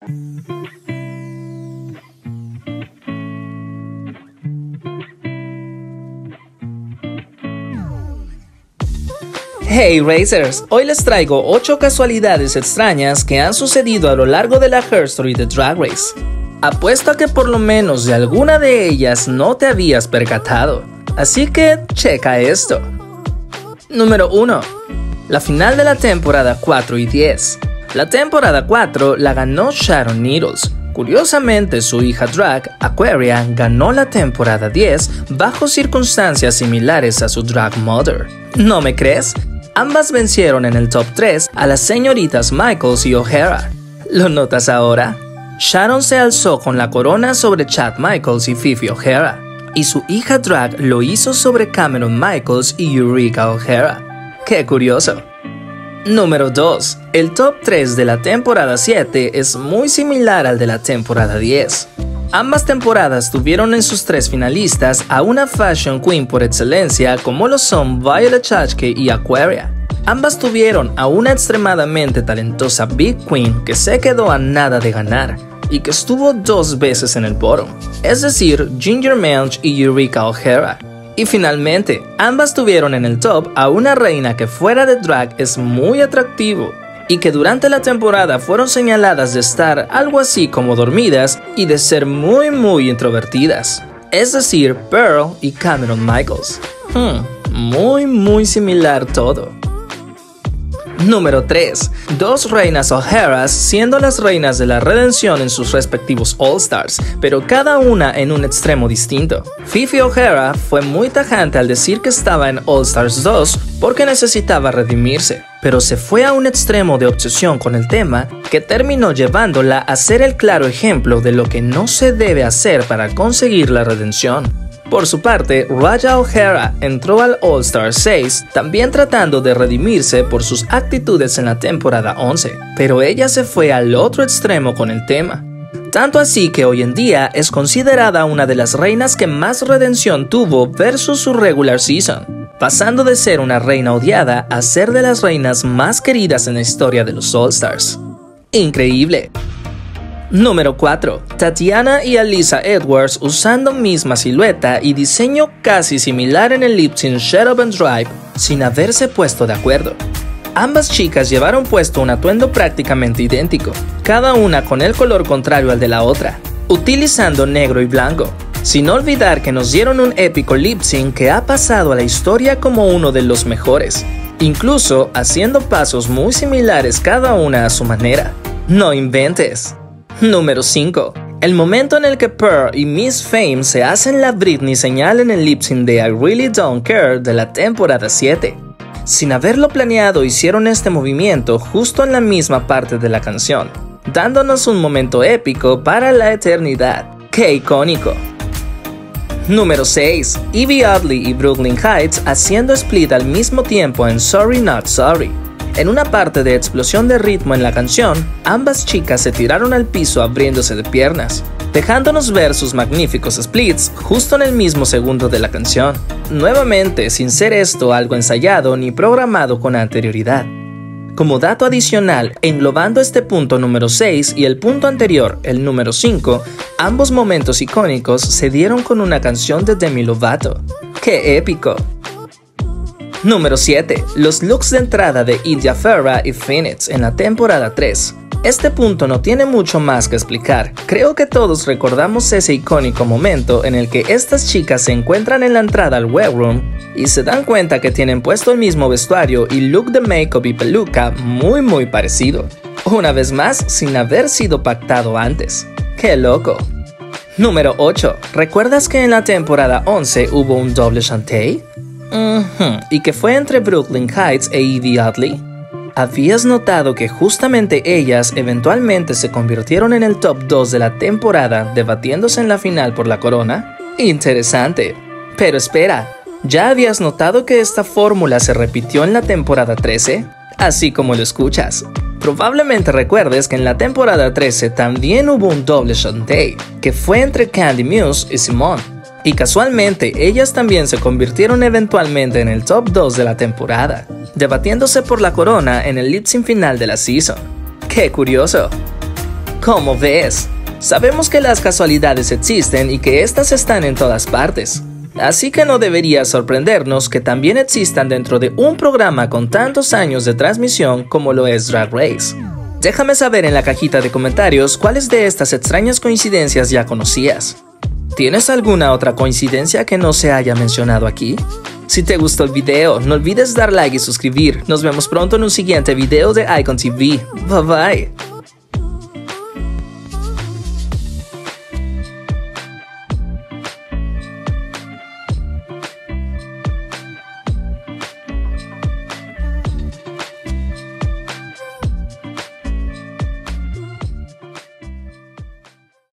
Hey Racers, hoy les traigo 8 casualidades extrañas que han sucedido a lo largo de la Her Story de Drag Race. Apuesto a que por lo menos de alguna de ellas no te habías percatado, así que checa esto. Número 1. La final de la temporada 4 y 10. La temporada 4 la ganó Sharon Needles. Curiosamente, su hija drag, Aquaria, ganó la temporada 10 bajo circunstancias similares a su drag mother. ¿No me crees? Ambas vencieron en el top 3 a las señoritas Michaels y O'Hara. ¿Lo notas ahora? Sharon se alzó con la corona sobre Chad Michaels y Fifi O'Hara, y su hija drag lo hizo sobre Cameron Michaels y Eureka O'Hara. ¡Qué curioso! Número 2. El top 3 de la temporada 7 es muy similar al de la temporada 10. Ambas temporadas tuvieron en sus 3 finalistas a una fashion queen por excelencia como lo son Violet Chachki y Aquaria. Ambas tuvieron a una extremadamente talentosa Big Queen que se quedó a nada de ganar y que estuvo 2 veces en el bottom, es decir, Ginger Melch y Eureka O'Hara. Y finalmente, ambas tuvieron en el top a una reina que fuera de drag es muy atractivo y que durante la temporada fueron señaladas de estar algo así como dormidas y de ser muy introvertidas, es decir, Pearl y Cameron Michaels. Muy similar todo. Número 3. 2 reinas O'Haras siendo las reinas de la redención en sus respectivos All-Stars, pero cada una en un extremo distinto. Fifi O'Hara fue muy tajante al decir que estaba en All-Stars 2 porque necesitaba redimirse, pero se fue a un extremo de obsesión con el tema que terminó llevándola a ser el claro ejemplo de lo que no se debe hacer para conseguir la redención. Por su parte, Raya O'Hara entró al All-Star 6, también tratando de redimirse por sus actitudes en la temporada 11, pero ella se fue al otro extremo con el tema. Tanto así que hoy en día es considerada una de las reinas que más redención tuvo versus su regular season, pasando de ser una reina odiada a ser de las reinas más queridas en la historia de los All-Stars. ¡Increíble! Número 4. Tatiana y Alyssa Edwards usando misma silueta y diseño casi similar en el lip sync Shut Up and Drive sin haberse puesto de acuerdo. Ambas chicas llevaron puesto un atuendo prácticamente idéntico, cada una con el color contrario al de la otra, utilizando negro y blanco, sin olvidar que nos dieron un épico lip sync que ha pasado a la historia como uno de los mejores, incluso haciendo pasos muy similares cada una a su manera. ¡No inventes! Número 5. El momento en el que Pearl y Miss Fame se hacen la Britney señal en el lip sync de I Really Don't Care de la temporada 7. Sin haberlo planeado hicieron este movimiento justo en la misma parte de la canción, dándonos un momento épico para la eternidad. ¡Qué icónico! Número 6. Yvie Oddly y Brooklyn Heights haciendo split al mismo tiempo en Sorry Not Sorry. En una parte de explosión de ritmo en la canción, ambas chicas se tiraron al piso abriéndose de piernas, dejándonos ver sus magníficos splits justo en el mismo segundo de la canción, nuevamente sin ser esto algo ensayado ni programado con anterioridad. Como dato adicional, englobando este punto número 6 y el punto anterior, el número 5, ambos momentos icónicos se dieron con una canción de Demi Lovato. ¡Qué épico! Número 7. Los looks de entrada de India Ferrah y Phoenix en la temporada 3. Este punto no tiene mucho más que explicar. Creo que todos recordamos ese icónico momento en el que estas chicas se encuentran en la entrada al web room y se dan cuenta que tienen puesto el mismo vestuario y look de make-up y peluca muy parecido. Una vez más, sin haber sido pactado antes. ¡Qué loco! Número 8. ¿Recuerdas que en la temporada 11 hubo un doble chantey? Y que fue entre Brooklyn Heights e Yvie Oddly. ¿Habías notado que justamente ellas eventualmente se convirtieron en el top 2 de la temporada, debatiéndose en la final por la corona? Interesante. Pero espera, ¿ya habías notado que esta fórmula se repitió en la temporada 13? Así como lo escuchas. Probablemente recuerdes que en la temporada 13 también hubo un doble chantey, que fue entre Candy Muse y Simone. Y casualmente, ellas también se convirtieron eventualmente en el top 2 de la temporada, debatiéndose por la corona en el lip sync final de la season. ¡Qué curioso! ¿Cómo ves? Sabemos que las casualidades existen y que estas están en todas partes. Así que no debería sorprendernos que también existan dentro de un programa con tantos años de transmisión como lo es Drag Race. Déjame saber en la cajita de comentarios cuáles de estas extrañas coincidencias ya conocías. ¿Tienes alguna otra coincidencia que no se haya mencionado aquí? Si te gustó el video, no olvides dar like y suscribir. Nos vemos pronto en un siguiente video de Icon TV. Bye bye.